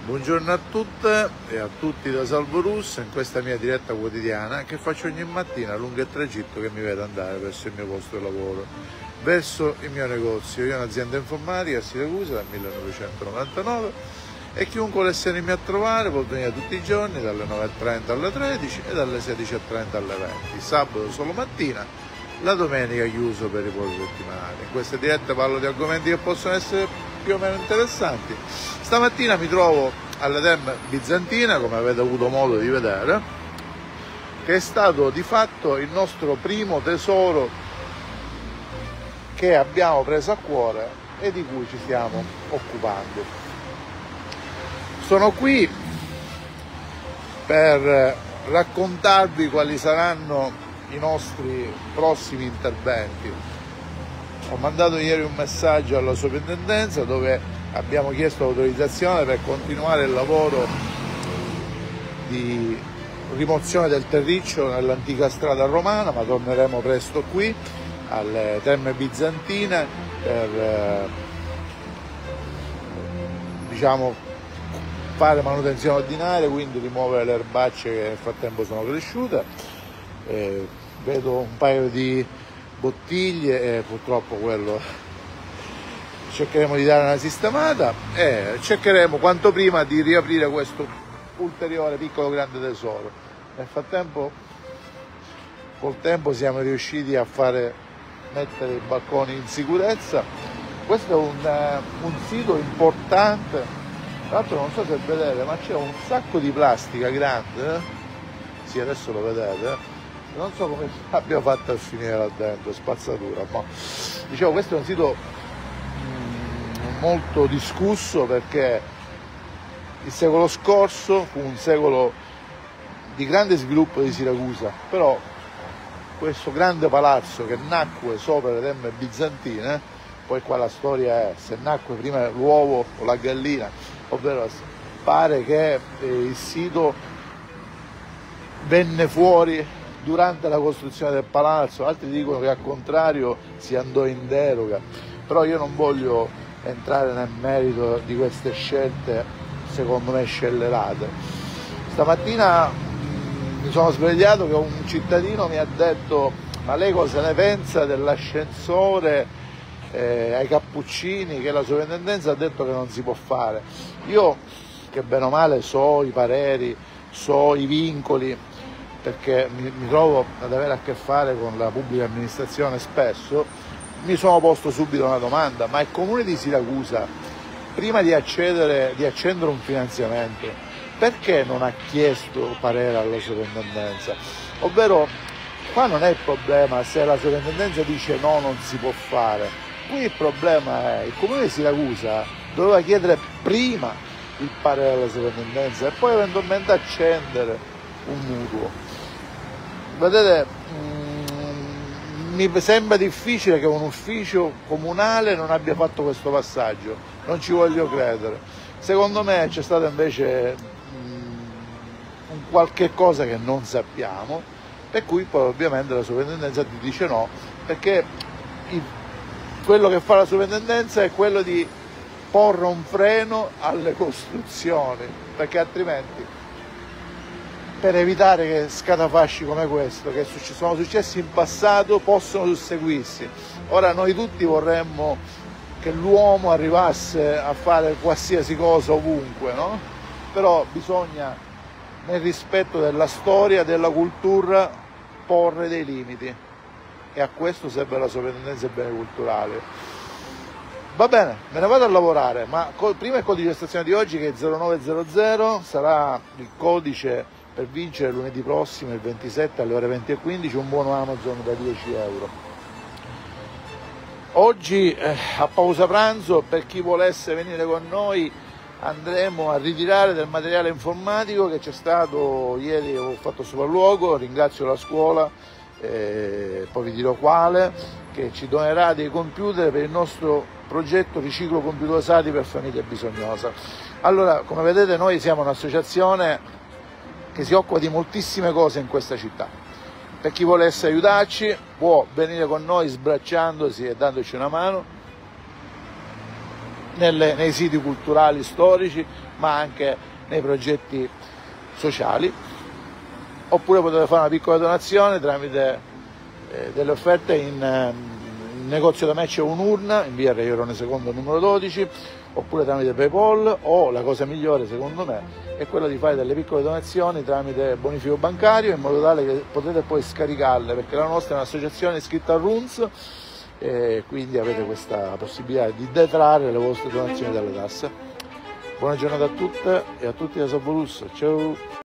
Buongiorno a tutte e a tutti da Salvo Russo in questa mia diretta quotidiana che faccio ogni mattina lungo il tragitto che mi vede andare verso il mio posto di lavoro, verso il mio negozio. Io ho un'azienda informatica a Siracusa dal 1999 e chiunque volesse venirmi a trovare può venire tutti i giorni dalle 9:30 alle 13 e dalle 16:30 alle 20. Sabato solo mattina, la domenica chiuso per i polli settimanali. In queste dirette parlo di argomenti che possono essere più o meno interessanti. Stamattina mi trovo alla Terme Bizantina, come avete avuto modo di vedere, che è stato di fatto il nostro primo tesoro che abbiamo preso a cuore e di cui ci stiamo occupando. Sono qui per raccontarvi quali saranno i nostri prossimi interventi. Ho mandato ieri un messaggio alla sovrintendenza dove abbiamo chiesto l'autorizzazione per continuare il lavoro di rimozione del terriccio nell'antica strada romana, ma torneremo presto qui alle Terme Bizantine per fare manutenzione ordinaria, quindi rimuovere le erbacce che nel frattempo sono cresciute. Vedo un paio di bottiglie e purtroppo quello cercheremo di dare una sistemata e cercheremo quanto prima di riaprire questo ulteriore piccolo grande tesoro. Nel frattempo col tempo siamo riusciti a mettere i balconi in sicurezza. Questo è un sito importante, tra l'altro non so se vedete ma c'è un sacco di plastica grande, sì adesso lo vedete, non so come abbia fatto a finire là dentro, spazzatura, ma dicevo questo è un sito molto discusso perché il secolo scorso fu un secolo di grande sviluppo di Siracusa, però questo grande palazzo che nacque sopra le Terme Bizantine, poi qua la storia è se nacque prima l'uovo o la gallina, ovvero pare che il sito venne fuori durante la costruzione del palazzo, altri dicono che al contrario si andò in deroga, però io non voglio entrare nel merito di queste scelte secondo me scellerate. Stamattina mi sono svegliato che un cittadino mi ha detto ma lei cosa ne pensa dell'ascensore ai Cappuccini che la sovrintendenza ha detto che non si può fare. Io che bene o male so i pareri, so i vincoli, perché mi trovo ad avere a che fare con la pubblica amministrazione spesso, mi sono posto subito una domanda: ma il comune di Siracusa, prima di accendere un finanziamento, perché non ha chiesto parere alla sovrintendenza? Ovvero, qua non è il problema se la sovrintendenza dice no, non si può fare, qui il problema è il comune di Siracusa doveva chiedere prima il parere alla sovrintendenza e poi eventualmente accendere un mutuo. Vedete, mi sembra difficile che un ufficio comunale non abbia fatto questo passaggio, non ci voglio credere. Secondo me c'è stato invece un qualche cosa che non sappiamo, per cui poi ovviamente la sovrintendenza ti dice no, perché quello che fa la sovrintendenza è quello di porre un freno alle costruzioni, perché altrimenti, per evitare che scatafasci come questo, che sono successi in passato, possono susseguirsi. Ora noi tutti vorremmo che l'uomo arrivasse a fare qualsiasi cosa ovunque, no? Però bisogna, nel rispetto della storia, della cultura, porre dei limiti e a questo serve la sovrintendenza dei beni culturali. Va bene, me ne vado a lavorare, ma prima il codice di stazione di oggi che è 0900 sarà il codice per vincere lunedì prossimo, il 27 alle ore 20:15, un buono Amazon da 10 euro. Oggi a pausa pranzo, per chi volesse venire con noi, andremo a ritirare del materiale informatico che c'è stato ieri, ho fatto sopralluogo, ringrazio la scuola, poi vi dirò quale, che ci donerà dei computer per il nostro progetto Riciclo Computer Usati per Famiglie Bisognose. Allora, come vedete noi siamo un'associazione che si occupa di moltissime cose in questa città. Per chi volesse aiutarci può venire con noi sbracciandosi e dandoci una mano. nei siti culturali storici, ma anche nei progetti sociali. Oppure potete fare una piccola donazione tramite delle offerte in negozio da me c'è un'urna in via Re Ierone II numero 12, oppure tramite PayPal, o la cosa migliore secondo me è quella di fare delle piccole donazioni tramite bonifico bancario, in modo tale che potete poi scaricarle, perché la nostra è un'associazione iscritta a RUNS e quindi avete questa possibilità di detrarre le vostre donazioni dalle tasse. Buona giornata a tutte e a tutti da Sabolus, ciao!